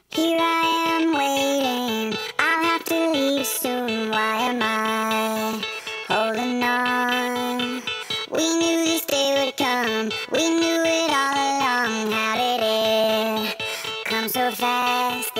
Here I am waiting, I'll have to leave soon. Why am I holding on? We knew this day would come, we knew it all along. How did it come so fast?